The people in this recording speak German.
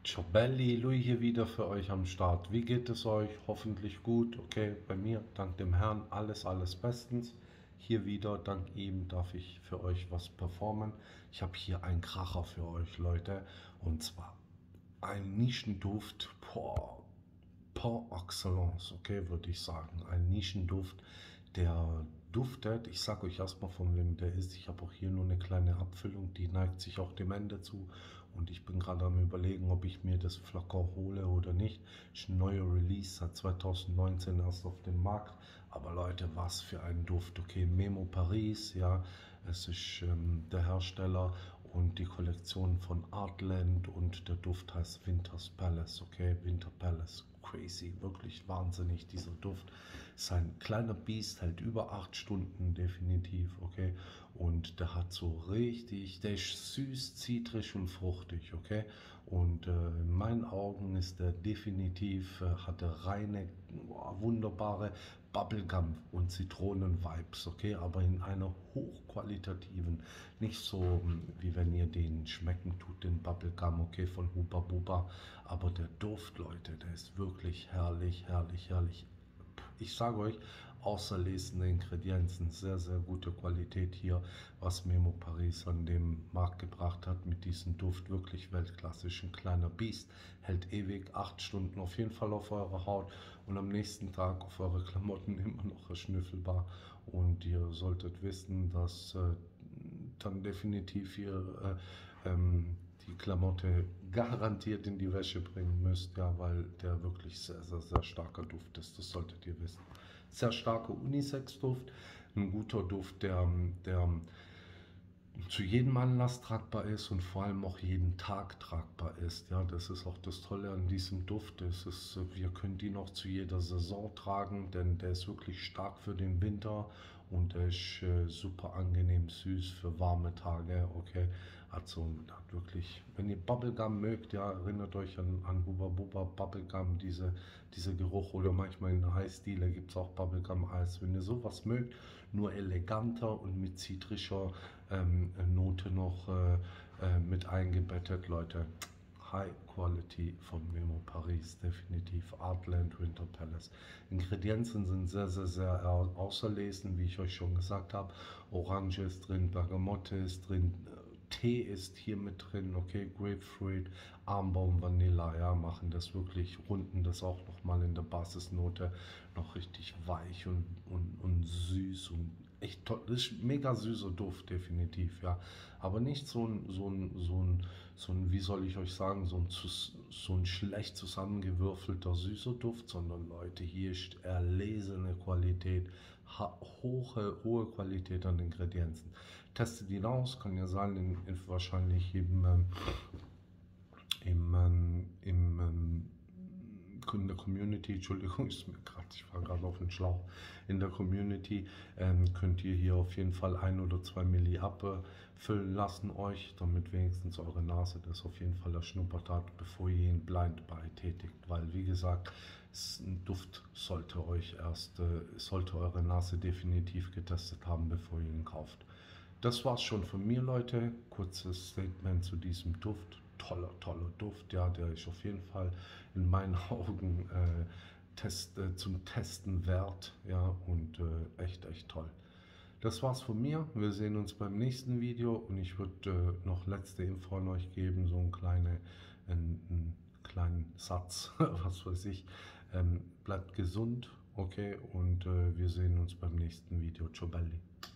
Ciobelli, Louis hier wieder für euch am Start. Wie geht es euch? Hoffentlich gut. Okay, bei mir, dank dem Herrn, alles bestens. Hier wieder, dank ihm, darf ich für euch was performen. Ich habe hier einen Kracher für euch, Leute. Und zwar ein Nischenduft, par excellence, okay, würde ich sagen. Ein Nischenduft, der duftet. Ich sage euch erstmal, von wem der ist. Ich habe auch hier nur eine kleine Abfüllung, die neigt sich auch dem Ende zu. Und ich bin gerade am Überlegen, ob ich mir das Flakon hole oder nicht. Ist ein neuer Release, seit 2019 erst auf dem Markt. Aber Leute, was für ein Duft. Okay, Memo Paris, ja, es ist der Hersteller und die Kollektion von Artland und der Duft heißt Winter's Palace, okay, Winter Palace. Crazy, wirklich wahnsinnig, dieser Duft. Ist ein kleiner Biest, hält über 8 Stunden definitiv, okay. Und der hat so richtig, der ist süß, zitrig und fruchtig, okay. Und in meinen Augen ist der definitiv, hat er reine, wunderbare Bubblegum und Zitronen-Vibes, okay, aber in einer hochqualitativen, nicht so wie wenn ihr den schmecken tut, den Bubblegum, okay, von Huba Buba, aber der Duft, Leute, der ist wirklich herrlich, herrlich, herrlich. Ich sage euch, außerlesende Ingredienzen, sehr gute Qualität hier, was Memo Paris an den Markt gebracht hat mit diesem Duft, wirklich weltklassisch, ein kleiner Biest, hält ewig, 8 Stunden auf jeden Fall auf eure Haut und am nächsten Tag auf eure Klamotten immer noch schnüffelbar und ihr solltet wissen, dass dann definitiv ihr die Klamotte garantiert in die Wäsche bringen müsst, ja, weil der wirklich sehr starker Duft ist, das solltet ihr wissen. Sehr starker Unisex-Duft, ein guter Duft, der zu jedem Anlass tragbar ist und vor allem auch jeden Tag tragbar ist. Ja, das ist auch das Tolle an diesem Duft. Wir können ihn auch zu jeder Saison tragen, denn der ist wirklich stark für den Winter und er ist super angenehm süß für warme Tage. Okay, also hat wirklich, wenn ihr Bubblegum mögt, ja, erinnert euch an Hubba Bubba Bubblegum, dieser Geruch, oder manchmal in der Eisdiele gibt es auch Bubblegum Eis. Wenn ihr sowas mögt, nur eleganter und mit zitrischer Note noch mit eingebettet, Leute. High Quality von Memo Paris, definitiv. Artland Winter Palace. Ingredienzen sind sehr auserlesen, wie ich euch schon gesagt habe. Orange ist drin, Bergamotte ist drin, Tee ist hier mit drin, okay, Grapefruit, Armbaum, Vanilla, ja, machen das wirklich, runden das auch nochmal in der Basisnote noch richtig weich und süß und echt toll. Das ist mega süßer Duft, definitiv, ja. Aber nicht wie soll ich euch sagen, so ein schlecht zusammengewürfelter süßer Duft, sondern Leute, hier ist erlesene Qualität, hohe Qualität an Ingredienzen. Testet ihn aus, kann ja sein, wahrscheinlich in der Community, Entschuldigung, ich fahre gerade auf den Schlauch, in der Community könnt ihr hier auf jeden Fall 1 oder 2 Milli abfüllen lassen euch, damit wenigstens eure Nase das auf jeden Fall erschnuppert hat, bevor ihr ihn blind buy tätigt, weil wie gesagt, ein Duft sollte eure Nase definitiv getestet haben, bevor ihr ihn kauft. Das war's schon von mir, Leute. Kurzes Statement zu diesem Duft. Toller Duft. Ja, der ist auf jeden Fall in meinen Augen zum Testen wert. Ja, und echt toll. Das war's von mir. Wir sehen uns beim nächsten Video und ich würde noch letzte Info an euch geben, so einen kleinen Satz, was weiß ich. Bleibt gesund, okay, und wir sehen uns beim nächsten Video. Ciao belli.